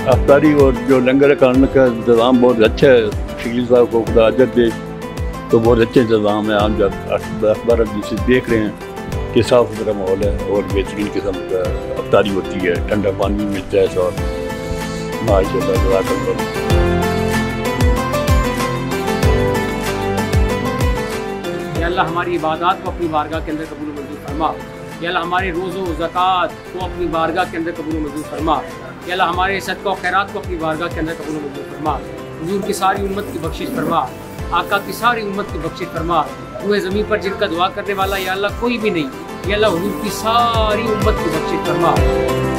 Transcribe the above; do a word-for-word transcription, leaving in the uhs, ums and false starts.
अफ्तारी और जो लंगर खाने का इंतज़ाम बहुत अच्छा है। शकील साहब को खुदा अजर दे, तो बहुत अच्छे इंतज़ाम है। हम जब दस बारह दिन से देख रहे हैं कि साफ़ सुथरा माहौल है और बेहतरीन किस्म का अफ्तारी होती है, ठंडा पानी मिलता है और माशाअल्लाह। या अल्लाह हमारी इबादत को अपनी बारगाह के अंदर कबूल मंजूर फरमा। या अल्लाह हमारे रोज़ो ज़कात को अपनी बारगाह के अंदर कबूल मंजूर फरमा। या अल्लाह हमारे सदका और खैरात को अपनी बारगाह के अंदर कबूल मंजूर फरमा। हुजूर की सारी उम्मत की बख्शिश फरमा, आका की सारी उम्मत की बख्शिश फरमा। पूरे ज़मीन पर जिनका दुआ करने वाला या अल्लाह कोई भी नहीं, या अल्लाह हुजूर की सारी उम्मत की बख्शिश फरमा।